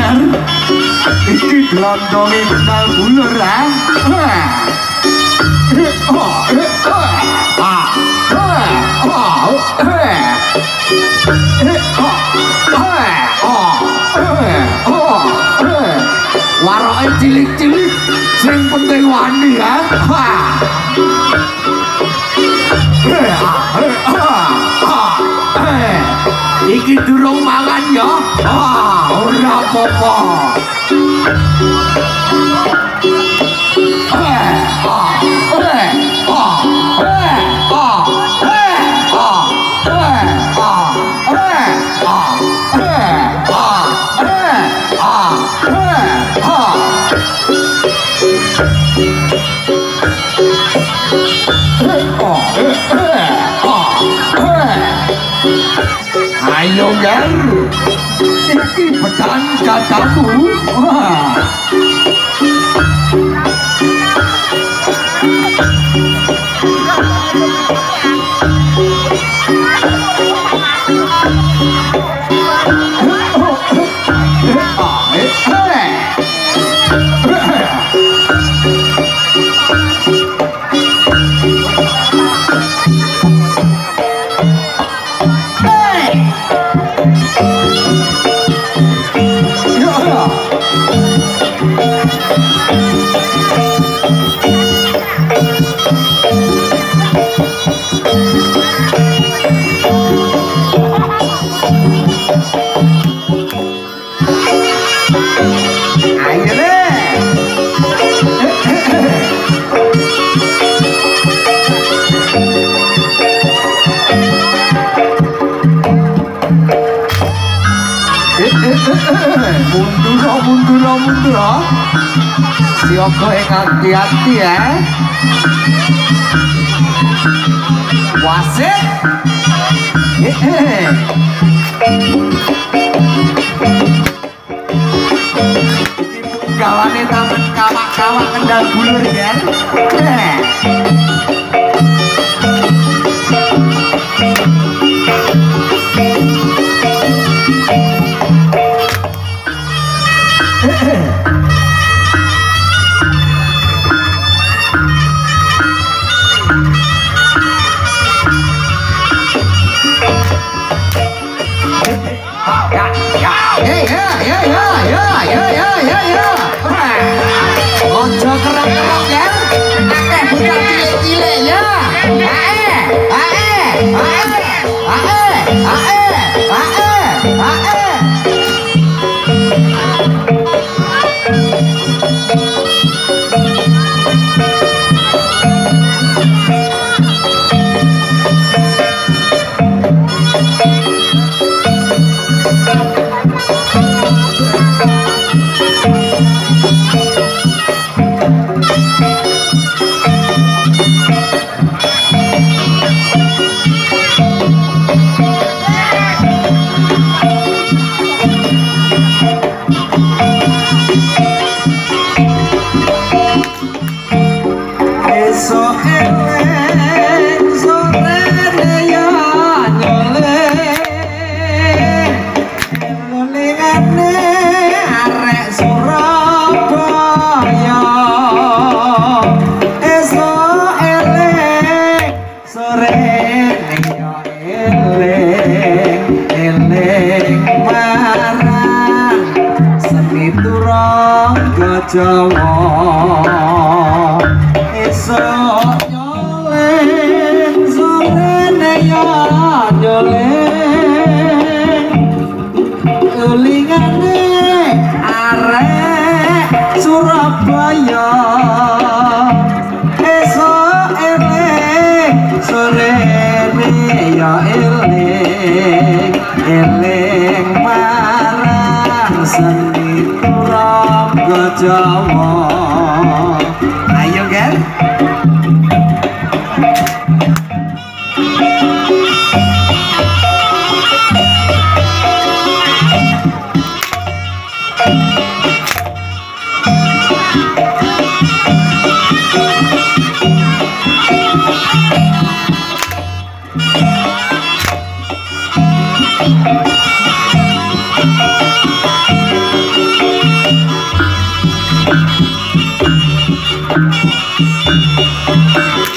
Ger. Iki glondonge kenal bulur ha. Waroke cilik-cilik sing penting wani ya. Iki durung mangan ya. Ora apa-apa. Ayo Ger, iki pedang jatamu. Mundur. Siapa yang hati-hati ya? Wasit. Gawane taman kawak-kawak kendal bulur ya. Ojo kerok-kerok ya, akeh budak cilik-cilik ya. Jawa esok nyolen sorene ya nyolen ulingane arek Surabaya esok eling sorene ya eling marang seni turang Jawa. Ayo Ger.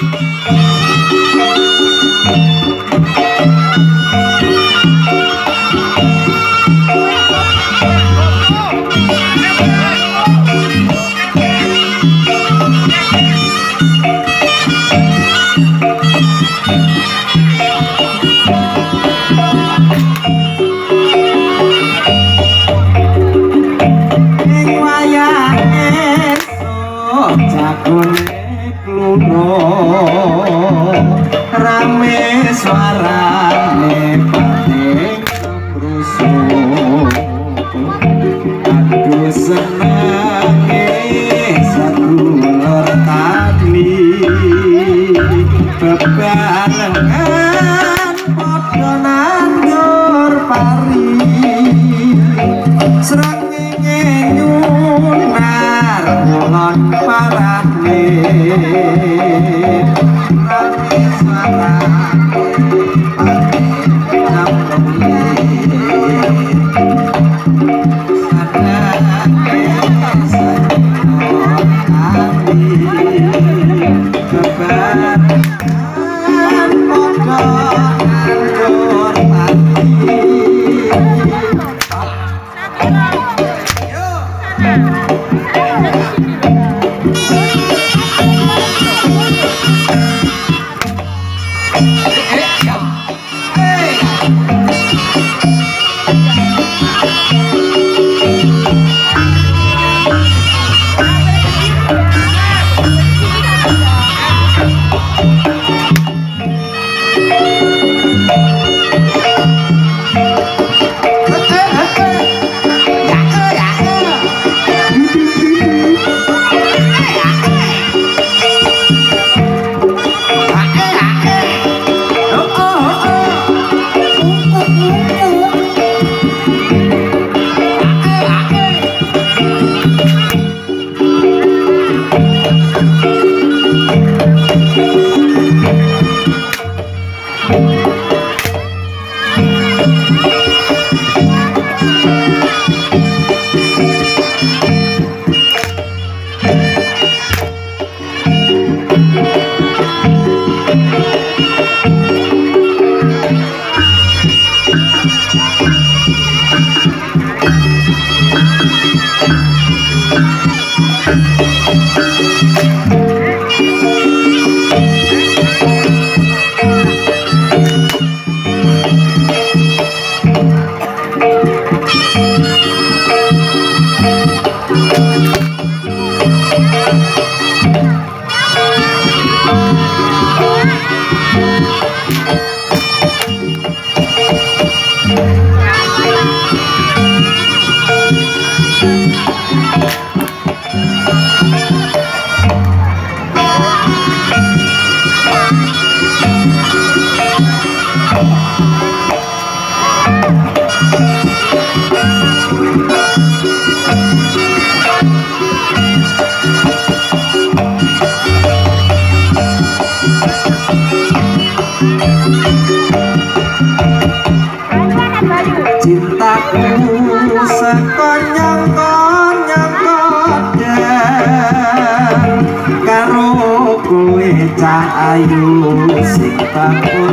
ayu sing bakul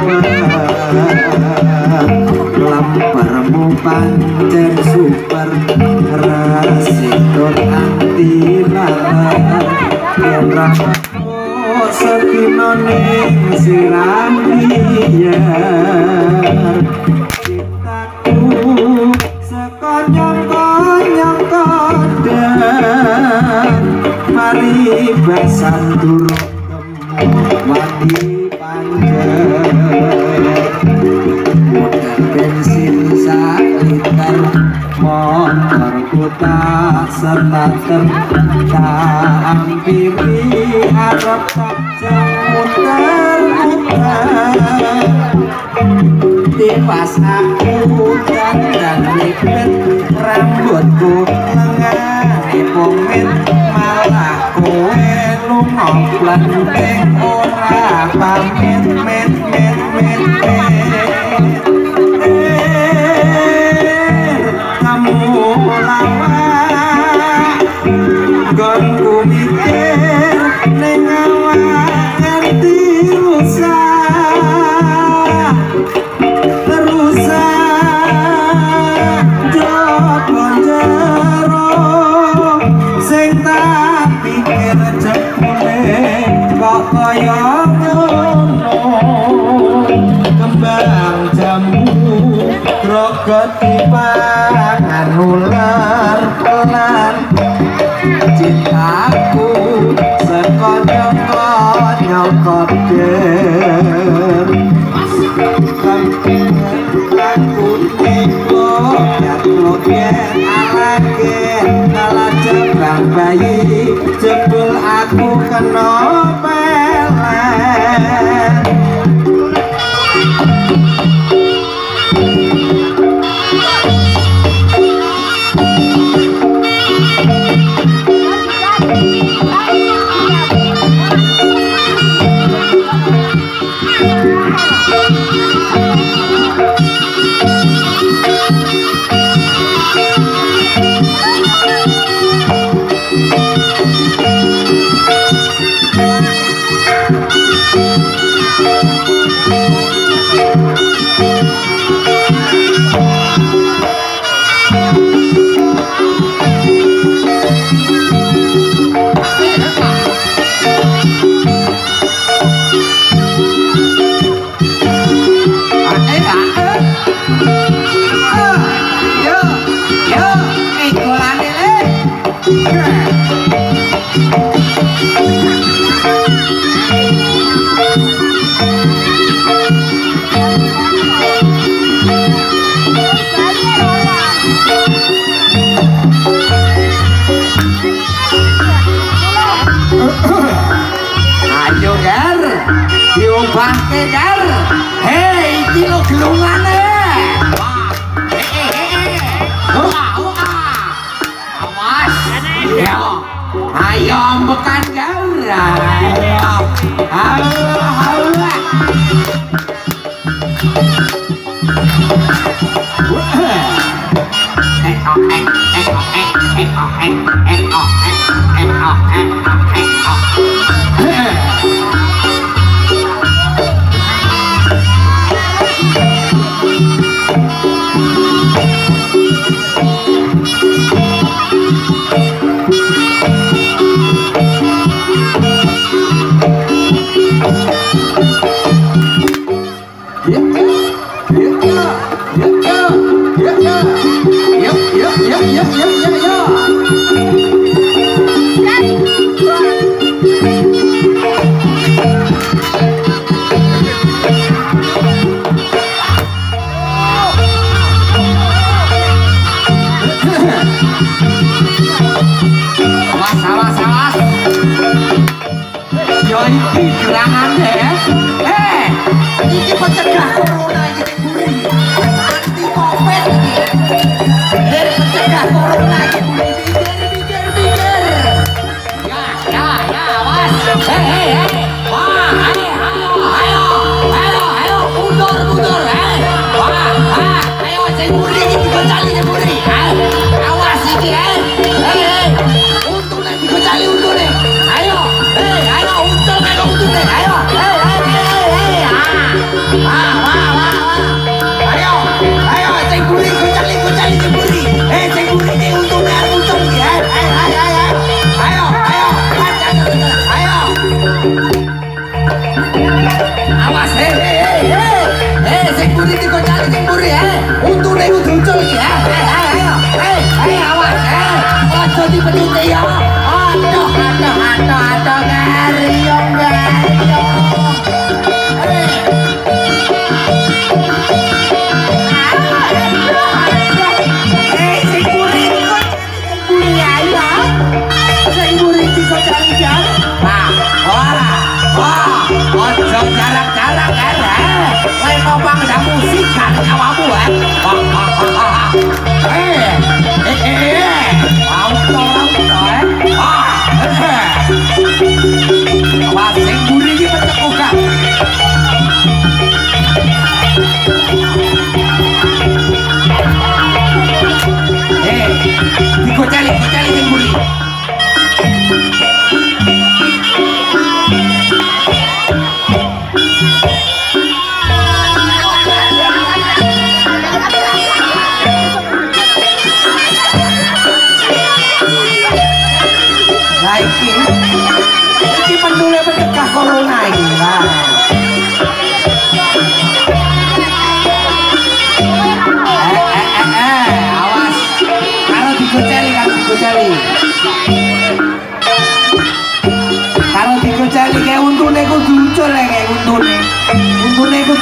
lempermu pancen super rasitur anti laler yen rapaku sedina ning sirah liar cintaku sekonyong-konyong kodan mari besan durung mandi panjang modal bensin sak liter motorku tak starter tak ampiri arep tak jam muter-muter tipas aku dan lipet rambutku lengane pomit malah kowe lunga plenteng ora pamit met kamu lawak gonku mikir ning awak nyono kembang jambu rogot dipangan ular pelan cintaku sekonyong-konyong koder aku tiko yen alagen ala jembang bayi jebul aku kena pelan bangke gar, hei kilo gelungane, awas, yo, ayo bukan gar,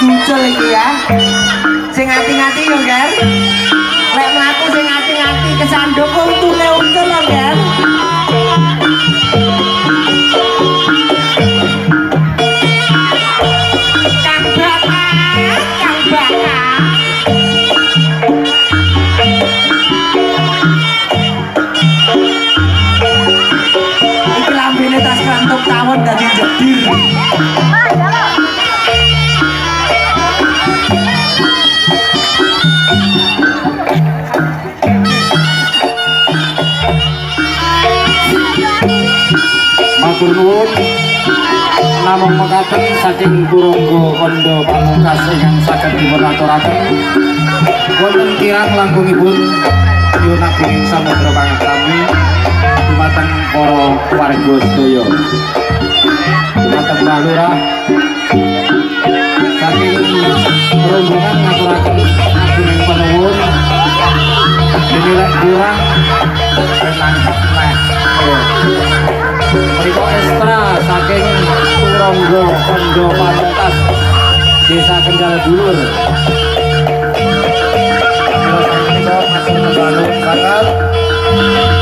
ucul iki ya. Sing ngati-ngati yo, Ger. Lek mlaku sing ngati-ngati kesandung untune ucul lho, Ger. Kang Bakar. Iki lambene tas kantuk tawon dadi jedir. Matur nuwun namung mekaten saking Turangga Kandha Pamungkas ingkang saged dipun aturaken wonten kirang langkungipun nyuwun ageng samudra pangaturami dumateng para warga sedaya dumateng Mbah Lurah saking rombongan ngaturaken ageng panuwun dinilai kurang renang leh mereka ekstra saking Turangga Kandha Pamungkas Desa Kendal Dulur. Terus menika matur nuwun sanget